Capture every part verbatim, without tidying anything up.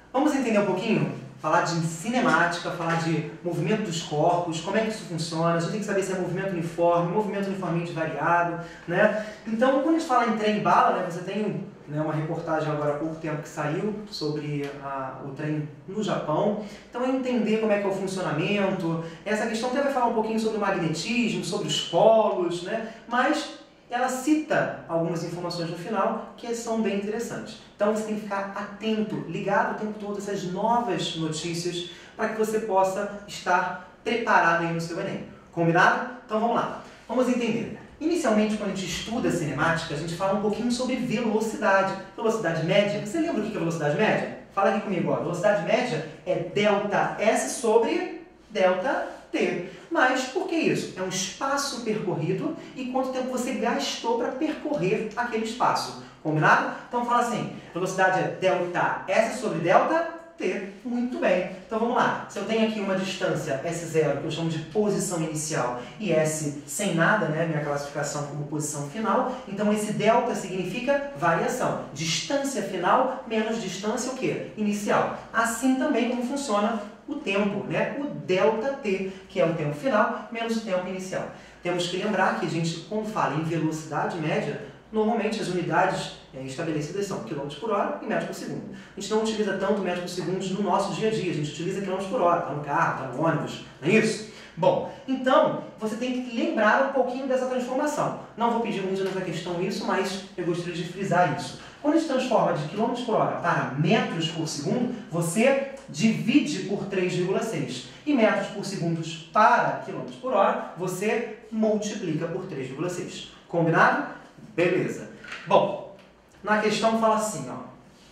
Vamos entender um pouquinho? Falar de cinemática, falar de movimento dos corpos, como é que isso funciona, a gente tem que saber se é movimento uniforme, movimento uniformemente variado, né? Então, quando a gente fala em trem bala, né, você tem né, uma reportagem agora há pouco tempo que saiu sobre a, o trem no Japão. Então, é entender como é que é o funcionamento, essa questão até vai falar um pouquinho sobre o magnetismo, sobre os polos, né? Mas ela cita algumas informações no final que são bem interessantes. Então você tem que ficar atento, ligado o tempo todo a essas novas notícias para que você possa estar preparado aí no seu Enem. Combinado? Então vamos lá. Vamos entender. Inicialmente, quando a gente estuda cinemática, a gente fala um pouquinho sobre velocidade. Velocidade média. Você lembra o que é velocidade média? Fala aqui comigo. Ó. Velocidade média é delta S sobre delta T. Mas por que isso? É um espaço percorrido e quanto tempo você gastou para percorrer aquele espaço. Combinado? Então fala assim, velocidade é delta S sobre delta T. Muito bem. Então vamos lá. Se eu tenho aqui uma distância S zero, que eu chamo de posição inicial, e S sem nada, né, minha classificação como posição final, então esse delta significa variação. Distância final menos distância o quê? Inicial. Assim também como funciona o tempo, né? O delta T, que é o tempo final, menos o tempo inicial. Temos que lembrar que a gente, quando fala em velocidade média, normalmente as unidades é, estabelecidas são quilômetros por hora e metros por segundo. A gente não utiliza tanto metros por segundo no nosso dia a dia, a gente utiliza quilômetros por hora, está no carro, está no ônibus, não é isso? Bom, então você tem que lembrar um pouquinho dessa transformação. Não vou pedir muito nessa questão isso, mas eu gostaria de frisar isso. Quando a gente transforma de quilômetros por hora para metros por segundo, você divide por três vírgula seis. E metros por segundo para quilômetros por hora, você multiplica por três vírgula seis. Combinado? Beleza. Bom, na questão fala assim, ó.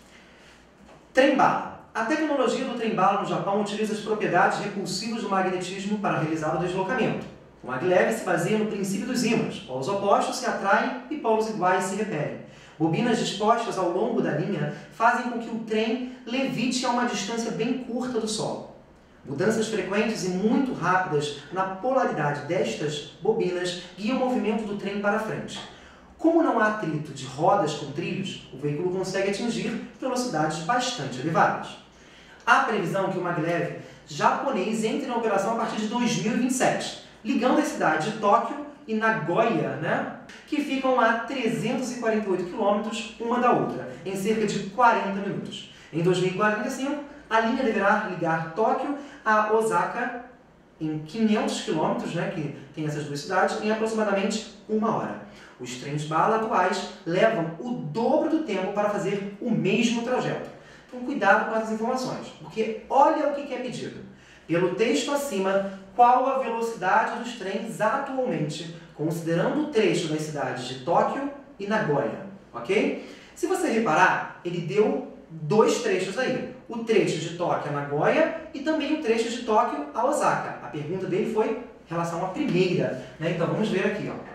Trem-bala. A tecnologia do trem-bala no Japão utiliza as propriedades repulsivas do magnetismo para realizar o deslocamento. O maglev se baseia no princípio dos ímãs. Polos opostos se atraem e polos iguais se repelem. Bobinas dispostas ao longo da linha fazem com que o trem levite a uma distância bem curta do solo. Mudanças frequentes e muito rápidas na polaridade destas bobinas guiam o movimento do trem para frente. Como não há atrito de rodas com trilhos, o veículo consegue atingir velocidades bastante elevadas. Há previsão que o maglev japonês entre na operação a partir de dois mil e vinte e sete, ligando as cidades de Tóquio e Nagoya, né, que ficam a trezentos e quarenta e oito quilômetros uma da outra, em cerca de quarenta minutos. Em dois mil e quarenta e cinco, a linha deverá ligar Tóquio a Osaka em quinhentos quilômetros, né, que tem essas duas cidades, em aproximadamente uma hora. Os trens-bala atuais levam o dobro do tempo para fazer o mesmo trajeto. Então, cuidado com essas informações, porque olha o que é pedido. Pelo texto acima, qual a velocidade dos trens atualmente, considerando o trecho das cidades de Tóquio e Nagoya, ok? Se você reparar, ele deu dois trechos aí. O trecho de Tóquio a Nagoya e também o trecho de Tóquio a Osaka. A pergunta dele foi em relação à primeira, né? Então vamos ver aqui, ó.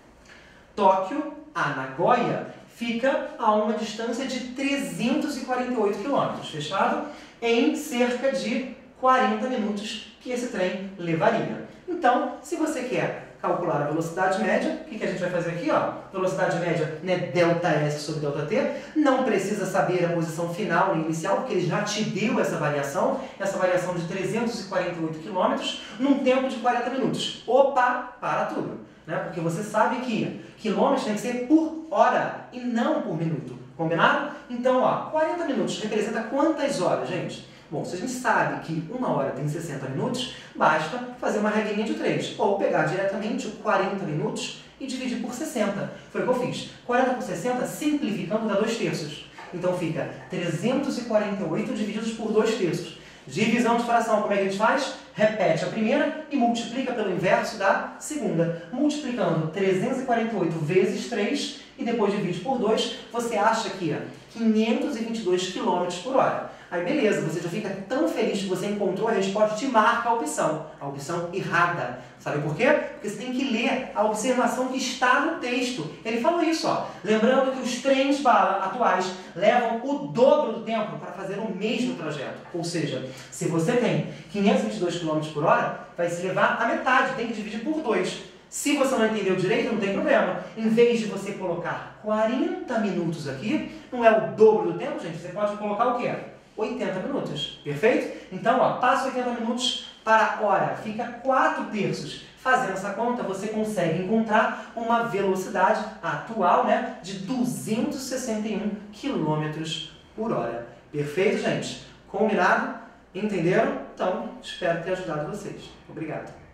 Tóquio a Nagoya fica a uma distância de trezentos e quarenta e oito quilômetros, fechado? Em cerca de quarenta minutos que esse trem levaria. Então, se você quer calcular a velocidade média, o que, que a gente vai fazer aqui? Ó? Velocidade média, né, delta S sobre delta T. Não precisa saber a posição final e inicial, porque ele já te deu essa variação, essa variação de trezentos e quarenta e oito quilômetros, num tempo de quarenta minutos. Opa, para tudo. Né? Porque você sabe que quilômetros tem que ser por hora e não por minuto. Combinado? Então, ó, quarenta minutos representa quantas horas, gente? Bom, se a gente sabe que uma hora tem sessenta minutos, basta fazer uma regrinha de três. Ou pegar diretamente o quarenta minutos e dividir por sessenta. Foi o que eu fiz. quarenta por sessenta, simplificando, dá dois terços. Então fica trezentos e quarenta e oito divididos por dois terços. Divisão de fração, como é que a gente faz? Repete a primeira e multiplica pelo inverso da segunda. Multiplicando trezentos e quarenta e oito vezes três e depois divide por dois, você acha que é quinhentos e vinte e dois quilômetros por hora. Aí beleza, você já fica tão feliz que você encontrou a resposta e te marca a opção. A opção errada. Sabe por quê? Porque você tem que ler a observação que está no texto. Ele falou isso, ó. Lembrando que os trens bala atuais levam o dobro do tempo para fazer o mesmo trajeto. Ou seja, se você tem quinhentos e vinte e dois quilômetros por hora, vai se levar a metade, tem que dividir por dois. Se você não entendeu direito, não tem problema. Em vez de você colocar quarenta minutos aqui, não é o dobro do tempo, gente, você pode colocar o quê? oitenta minutos. Perfeito? Então, ó, passa oitenta minutos para a hora, fica quatro terços. Fazendo essa conta, você consegue encontrar uma velocidade atual, né, de duzentos e sessenta e um quilômetros por hora. Perfeito, gente? Combinado? Entenderam? Então, espero ter ajudado vocês. Obrigado.